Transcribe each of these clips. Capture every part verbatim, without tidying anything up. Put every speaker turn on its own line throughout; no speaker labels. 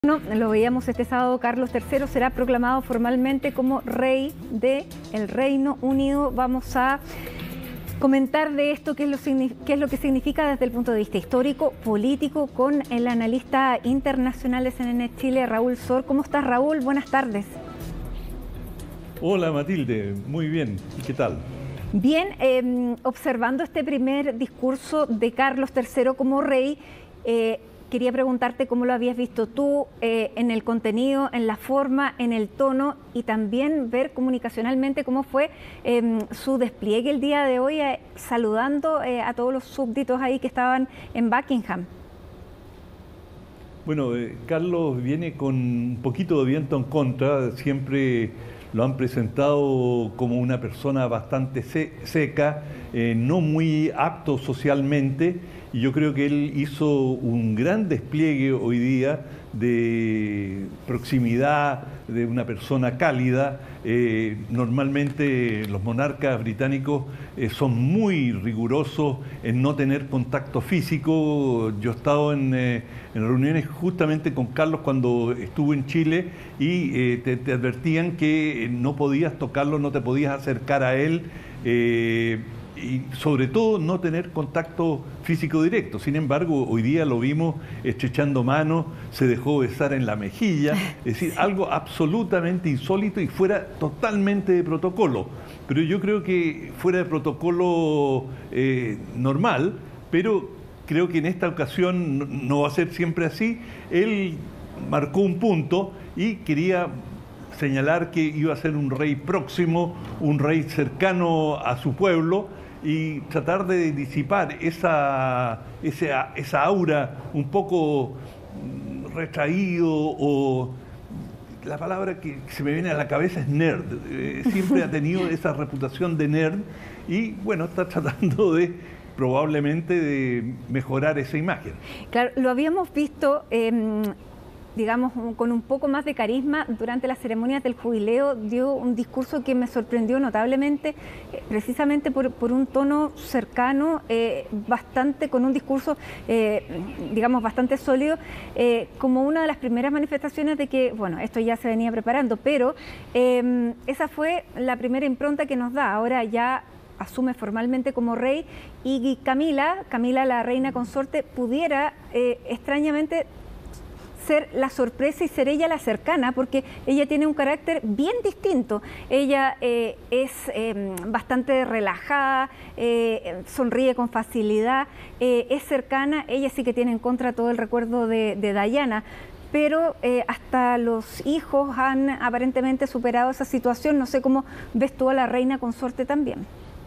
Bueno, lo veíamos este sábado, Carlos tercero será proclamado formalmente como rey del Reino Unido. Vamos a comentar de esto, qué es, lo, qué es lo que significa desde el punto de vista histórico, político, con el analista internacional de C N N Chile, Raúl Sor. ¿Cómo estás, Raúl? Buenas tardes.
Hola, Matilde. Muy bien. ¿Y qué tal?
Bien, eh, observando este primer discurso de Carlos tercero como rey, eh, quería preguntarte cómo lo habías visto tú eh, en el contenido, en la forma, en el tono y también ver comunicacionalmente cómo fue eh, su despliegue el día de hoy, eh, saludando eh, a todos los súbditos ahí que estaban en Buckingham.
Bueno, eh, Carlos viene con un poquito de viento en contra. Siempre lo han presentado como una persona bastante se seca, eh, no muy apto socialmente. Y yo creo que él hizo un gran despliegue hoy día de proximidad, de una persona cálida. Eh, normalmente los monarcas británicos eh, son muy rigurosos en no tener contacto físico. Yo he estado en, eh, en reuniones justamente con Carlos cuando estuvo en Chile y eh, te, te advertían que no podías tocarlo, no te podías acercar a él. Eh, y sobre todo no tener contacto físico directo. Sin embargo, hoy día lo vimos estrechando manos, se dejó besar en la mejilla, es decir, algo absolutamente insólito y fuera totalmente de protocolo. Pero yo creo que fuera de protocolo eh, normal, pero creo que en esta ocasión no, no va a ser siempre así. Él marcó un punto y quería señalar que iba a ser un rey próximo, un rey cercano a su pueblo, y tratar de disipar esa, esa, esa aura un poco retraído, o la palabra que se me viene a la cabeza es nerd. Eh, siempre ha tenido esa reputación de nerd y bueno, está tratando de probablemente de mejorar esa imagen.
Claro, lo habíamos visto eh... digamos, con un poco más de carisma durante las ceremonias del jubileo. Dio un discurso que me sorprendió notablemente, eh, precisamente por, por un tono cercano, eh, bastante, con un discurso, eh, digamos, bastante sólido, eh, como una de las primeras manifestaciones de que, bueno, esto ya se venía preparando, pero eh, esa fue la primera impronta que nos da. Ahora ya asume formalmente como rey y Camila, Camila la reina consorte, pudiera eh, extrañamente ser la sorpresa y ser ella la cercana, porque ella tiene un carácter bien distinto. Ella eh, es eh, bastante relajada, eh, sonríe con facilidad, eh, es cercana. Ella sí que tiene en contra todo el recuerdo de, de Diana, pero eh, hasta los hijos han aparentemente superado esa situación. No sé cómo ves tú a la reina consorte también.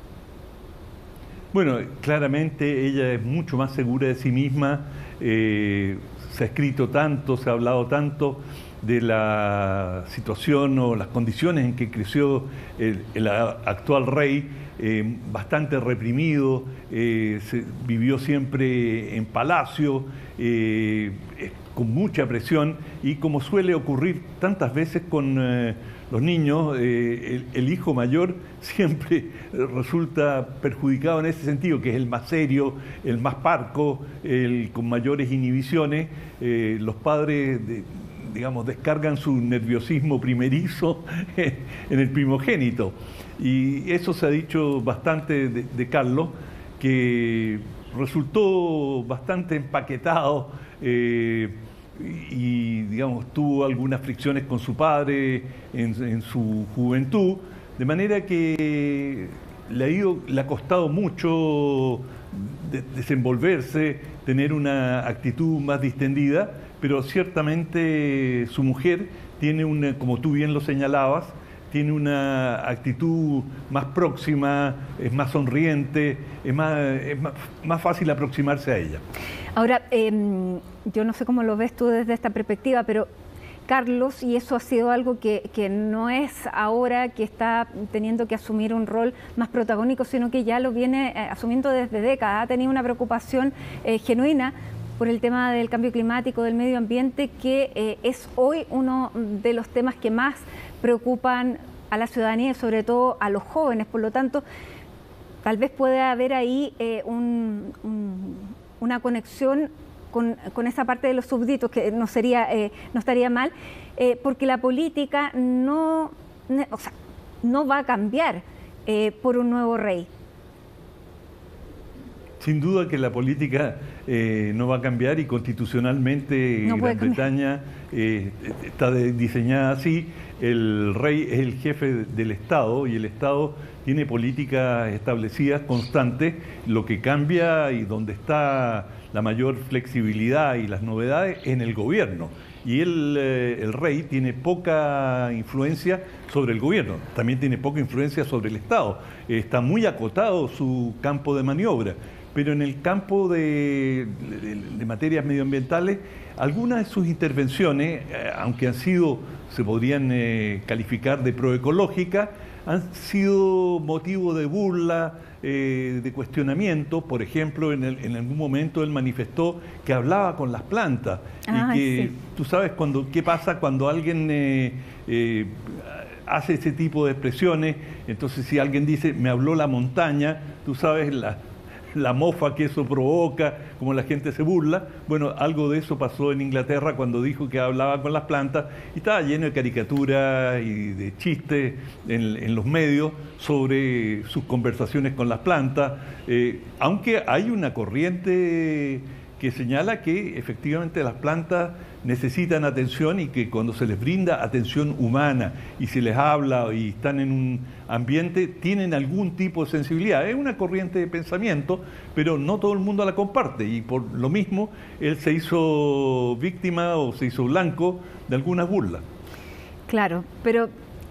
Bueno, claramente ella es mucho más segura de sí misma. Eh, Se ha escrito tanto, se ha hablado tanto de la situación o las condiciones en que creció el, el actual rey, eh, bastante reprimido, eh, se vivió siempre en palacio, eh, con mucha presión, y como suele ocurrir tantas veces con eh, los niños, eh, el, el hijo mayor siempre resulta perjudicado en ese sentido, que es el más serio, el más parco, el con mayores inhibiciones. Eh, los padres, de, digamos, descargan su nerviosismo primerizo en el primogénito. Y eso se ha dicho bastante de, de Carlos, que resultó bastante empaquetado, eh, y digamos tuvo algunas fricciones con su padre en, en su juventud, de manera que le ha, ido, le ha costado mucho de, desenvolverse, tener una actitud más distendida, pero ciertamente su mujer tiene una, como tú bien lo señalabas, tiene una actitud más próxima, es más sonriente, es más, es más, más fácil aproximarse a ella.
Ahora, eh, yo no sé cómo lo ves tú desde esta perspectiva, pero Carlos, y eso ha sido algo que, que no es ahora que está teniendo que asumir un rol más protagónico, sino que ya lo viene eh, asumiendo desde décadas. Ha tenido una preocupación eh, genuina por el tema del cambio climático, del medio ambiente, que eh, es hoy uno de los temas que más preocupan a la ciudadanía y sobre todo a los jóvenes. Por lo tanto, tal vez pueda haber ahí eh, un, un, una conexión con, con esa parte de los súbditos, que no, sería, eh, no estaría mal, eh, porque la política no, o sea, no va a cambiar eh, por un nuevo rey.
Sin duda que la política eh, no va a cambiar y constitucionalmente no Gran Bretaña eh, está diseñada así. El rey es el jefe del Estado y el Estado tiene políticas establecidas constantes. Lo que cambia y donde está la mayor flexibilidad y las novedades en el gobierno. Y el, eh, el rey tiene poca influencia sobre el gobierno, también tiene poca influencia sobre el Estado. Eh, está muy acotado su campo de maniobra. Pero en el campo de, de, de materias medioambientales, algunas de sus intervenciones, eh, aunque han sido, se podrían eh, calificar de proecológicas, han sido motivo de burla, eh, de cuestionamiento. Por ejemplo, en, el, en algún momento él manifestó que hablaba con las plantas. Ah, y que sí. Tú sabes cuando, qué pasa cuando alguien eh, eh, hace ese tipo de expresiones. Entonces, si alguien dice, me habló la montaña, tú sabes la... la mofa que eso provoca, como la gente se burla. Bueno, algo de eso pasó en Inglaterra cuando dijo que hablaba con las plantas y estaba lleno de caricaturas y de chistes en, en los medios sobre sus conversaciones con las plantas, eh, aunque hay una corriente que señala que efectivamente las plantas necesitan atención y que cuando se les brinda atención humana y se les habla y están en un ambiente, tienen algún tipo de sensibilidad. Es una corriente de pensamiento, pero no todo el mundo la comparte y por lo mismo él se hizo víctima o se hizo blanco de algunas burlas. Claro, pero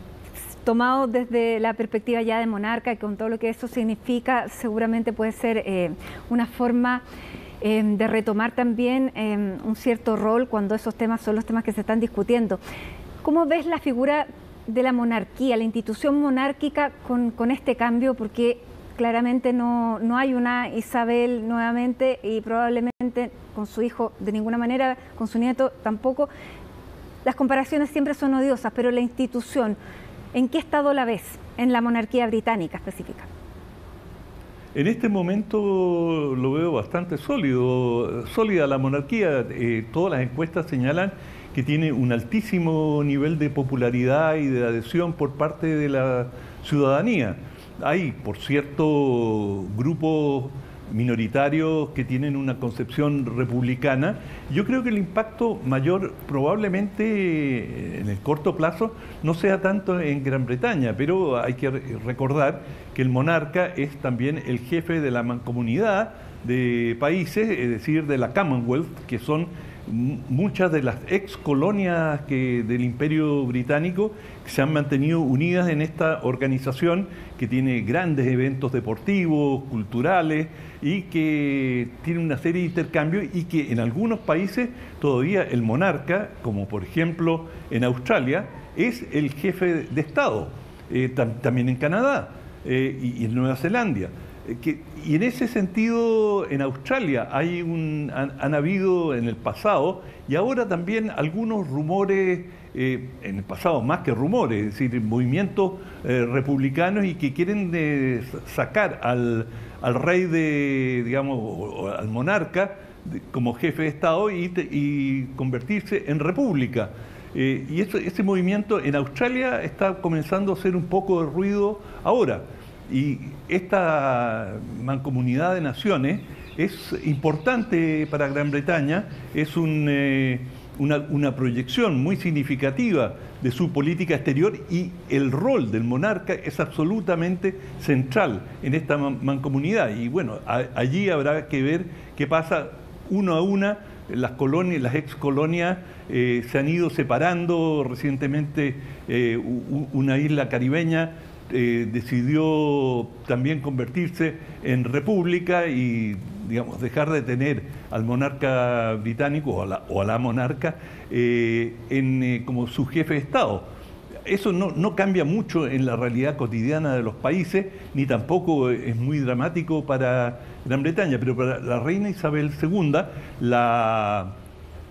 tomado desde la perspectiva ya de monarca, con todo lo que eso significa, seguramente puede ser eh, una forma Eh, de retomar también eh, un cierto rol cuando esos temas son los temas que se están discutiendo. ¿Cómo ves la figura de la monarquía, la institución monárquica con, con este cambio? Porque claramente no, no hay una Isabel nuevamente y probablemente con su hijo de ninguna manera, con su nieto tampoco. Las comparaciones siempre son odiosas, pero la institución, ¿en qué estado la ves en la monarquía británica específica? En este momento lo veo bastante sólido, sólida la monarquía. Eh, todas las encuestas señalan que tiene un altísimo nivel de popularidad y de adhesión por parte de la ciudadanía. Hay, por cierto, grupos minoritarios que tienen una concepción republicana. Yo creo que el impacto mayor probablemente en el corto plazo no sea tanto en Gran Bretaña, pero hay que recordar que el monarca es también el jefe de la mancomunidad de países, es decir, de la Commonwealth, que son muchas de las ex colonias que, del Imperio Británico, que se han mantenido unidas en esta organización que tiene grandes eventos deportivos, culturales y que tiene una serie de intercambios y que en algunos países todavía el monarca, como por ejemplo en Australia, es el jefe de Estado, eh, tam, también en Canadá eh, y, y en Nueva Zelanda. Que, y en ese sentido, en Australia hay un, han, han habido en el pasado y ahora también algunos rumores, eh, en el pasado más que rumores, es decir, movimientos eh, republicanos y que quieren de, sacar al, al rey de, digamos, o, o al monarca de, como jefe de Estado y, y convertirse en república. Eh, y eso, ese movimiento en Australia está comenzando a hacer un poco de ruido ahora. Y esta mancomunidad de naciones es importante para Gran Bretaña, es un, eh, una, una proyección muy significativa de su política exterior y el rol del monarca es absolutamente central en esta mancomunidad. Y bueno, a, allí habrá que ver qué pasa uno a una. Las colonias, las ex colonias eh, se han ido separando recientemente. Eh, una isla caribeña Eh, decidió también convertirse en república y, digamos, dejar de tener al monarca británico o a la, o a la monarca eh, en, eh, como su jefe de Estado. Eso no, no cambia mucho en la realidad cotidiana de los países, ni tampoco es muy dramático para Gran Bretaña, pero para la reina Isabel segunda, la,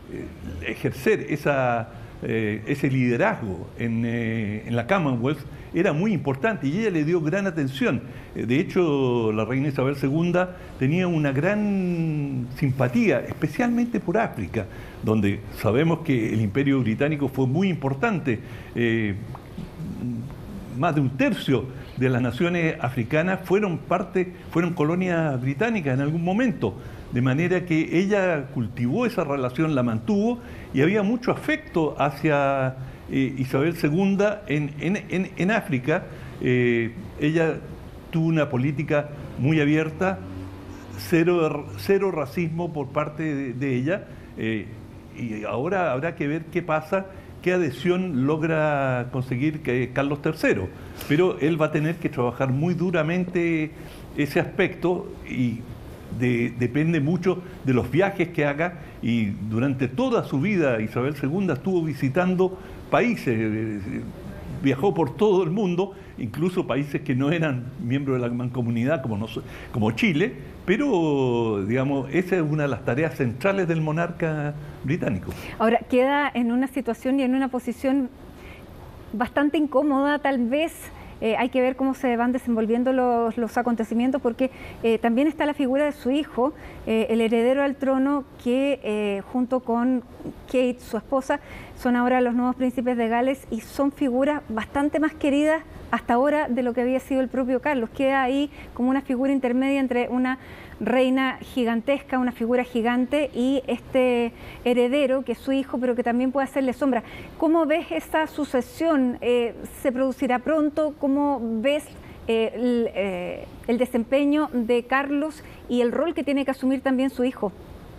eh, ejercer esa, eh, ese liderazgo en, eh, en la Commonwealth era muy importante y ella le dio gran atención. De hecho, la reina Isabel segunda tenía una gran simpatía, especialmente por África, donde sabemos que el Imperio Británico fue muy importante. Eh, más de un tercio de las naciones africanas fueron parte, fueron colonias británicas en algún momento, de manera que ella cultivó esa relación, la mantuvo, y había mucho afecto hacia eh, Isabel segunda en, en, en, en África. Eh, ella tuvo una política muy abierta, cero, cero racismo por parte de, de ella, eh, y ahora habrá que ver qué pasa, qué adhesión logra conseguir que Carlos tercero, pero él va a tener que trabajar muy duramente ese aspecto y de, depende mucho de los viajes que haga, y durante toda su vida Isabel segunda estuvo visitando países, viajó por todo el mundo, incluso países que no eran miembros de la mancomunidad como, nos, como Chile, pero digamos, esa es una de las tareas centrales del monarca británico.
Ahora, queda en una situación y en una posición bastante incómoda, tal vez. Eh, hay que ver cómo se van desenvolviendo los, los acontecimientos, porque eh, también está la figura de su hijo, eh, el heredero al trono, que eh, junto con Kate, su esposa, son ahora los nuevos príncipes de Gales y son figuras bastante más queridas hasta ahora de lo que había sido el propio Carlos. Queda ahí como una figura intermedia entre una reina gigantesca, una figura gigante, y este heredero que es su hijo, pero que también puede hacerle sombra. ¿Cómo ves esa sucesión? Eh, ¿Se producirá pronto? ¿Cómo ves eh, el, eh, el desempeño de Carlos y el rol que tiene que asumir también su hijo?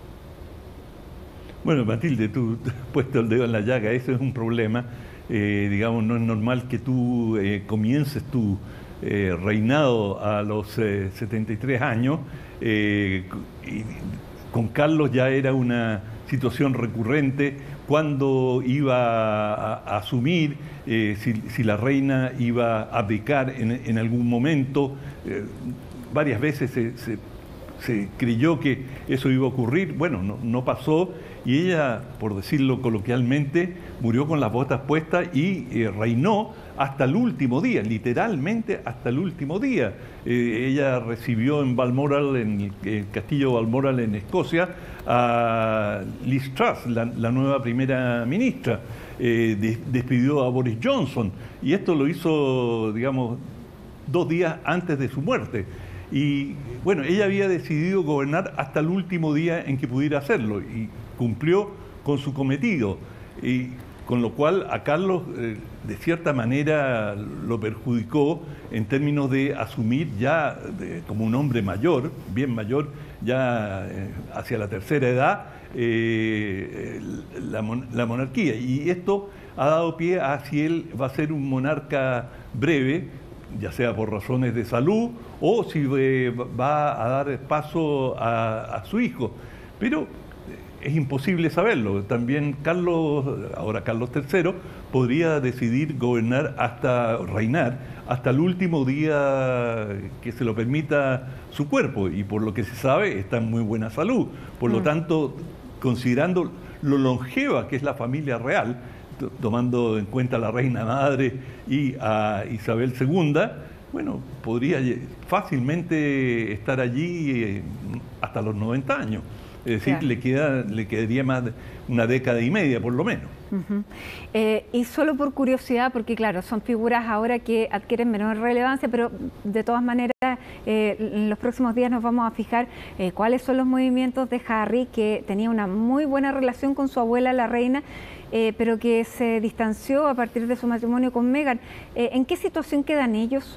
Bueno, Matilde, tú has puesto el dedo en la llaga, eso es un problema. Eh, digamos, no es normal que tú eh, comiences tu eh, reinado a los eh, setenta y tres años. Eh, y con Carlos ya era una situación recurrente cuando iba a, a asumir, eh, si, si la reina iba a abdicar en, en algún momento. Eh, varias veces se, se, se creyó que eso iba a ocurrir. Bueno, no, no pasó, y ella, por decirlo coloquialmente, murió con las botas puestas y eh, reinó hasta el último día, literalmente hasta el último día. Eh, ella recibió en Balmoral, en el, el castillo de Balmoral en Escocia, a Liz Truss, la, la nueva primera ministra. Eh, de, despidió a Boris Johnson, y esto lo hizo, digamos, dos días antes de su muerte. Y bueno, ella había decidido gobernar hasta el último día en que pudiera hacerlo, y cumplió con su cometido, y con lo cual a Carlos eh, de cierta manera lo perjudicó en términos de asumir ya de, como un hombre mayor, bien mayor, ya eh, hacia la tercera edad, eh, la, mon la monarquía. Y esto ha dado pie a si él va a ser un monarca breve, ya sea por razones de salud o si eh, va a dar paso a, a su hijo. Pero es imposible saberlo. También Carlos, ahora Carlos tercero, podría decidir gobernar hasta, reinar, hasta el último día que se lo permita su cuerpo, y por lo que se sabe está en muy buena salud. Por lo mm. tanto, considerando lo longeva que es la familia real, tomando en cuenta a la reina madre y a Isabel segunda, bueno, podría fácilmente estar allí hasta los noventa años. Es decir, claro, le, queda, le quedaría más de una década y media, por lo menos.
Uh-huh. eh, y solo por curiosidad, porque claro, son figuras ahora que adquieren menor relevancia, pero de todas maneras, eh, en los próximos días nos vamos a fijar eh, cuáles son los movimientos de Harry, que tenía una muy buena relación con su abuela, la reina, eh, pero que se distanció a partir de su matrimonio con Meghan. Eh, ¿En qué situación quedan ellos?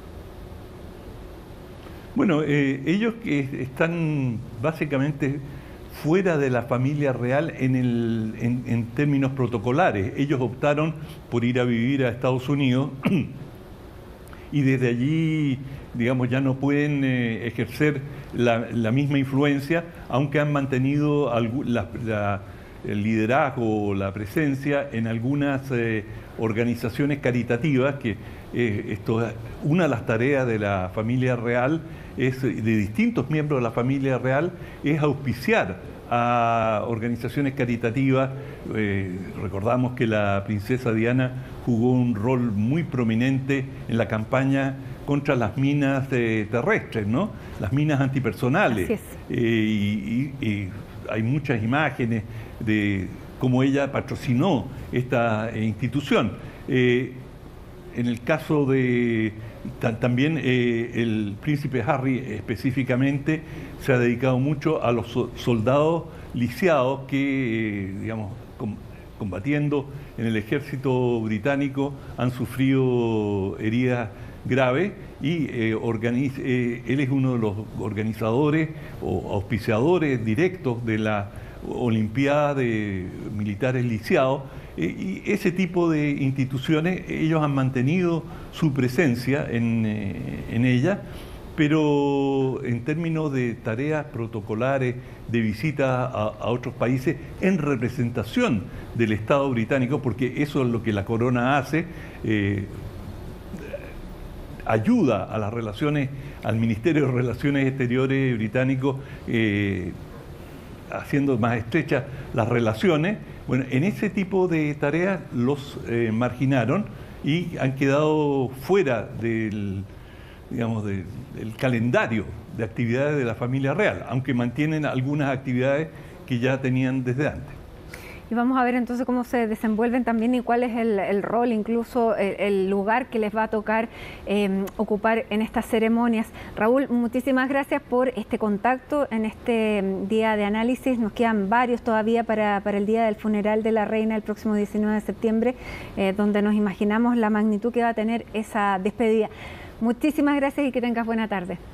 Bueno, eh, ellos que están básicamente fuera de la familia real en, el, en, en términos protocolares. Ellos optaron por ir a vivir a Estados Unidos y desde allí, digamos, ya no pueden eh, ejercer la, la misma influencia, aunque han mantenido algún, la, la, el liderazgo o la presencia en algunas eh, organizaciones caritativas, que eh, esto, una de las tareas de la familia real es, de distintos miembros de la familia real, es auspiciar a organizaciones caritativas. Eh, recordamos que la princesa Diana jugó un rol muy prominente en la campaña contra las minas eh, terrestres, ¿no? Las minas antipersonales.
Así es.
Eh, y, y, y hay muchas imágenes de cómo ella patrocinó esta eh, institución. Eh, en el caso de ta, también eh, el príncipe Harry específicamente se ha dedicado mucho a los so, soldados lisiados que, eh, digamos, com, combatiendo en el ejército británico han sufrido heridas graves y eh, organiza, eh, él es uno de los organizadores o auspiciadores directos de la Olimpiada de Militares Lisiados. Eh, y ese tipo de instituciones, ellos han mantenido su presencia en, eh, en ella, pero en términos de tareas protocolares, de visitas a, a otros países, en representación del Estado británico, porque eso es lo que la corona hace, eh, ayuda a las relaciones, al Ministerio de Relaciones Exteriores británico, eh, haciendo más estrechas las relaciones. Bueno, en ese tipo de tareas los eh, marginaron y han quedado fuera del, digamos, de, del calendario de actividades de la familia real, aunque mantienen algunas actividades que ya tenían desde antes.
Y vamos a ver entonces cómo se desenvuelven también y cuál es el, el rol, incluso el, el lugar que les va a tocar eh, ocupar en estas ceremonias. Raúl, muchísimas gracias por este contacto en este día de análisis. Nos quedan varios todavía para, para el día del funeral de la reina el próximo diecinueve de septiembre, eh, donde nos imaginamos la magnitud que va a tener esa despedida. Muchísimas gracias y que tengas buena tarde.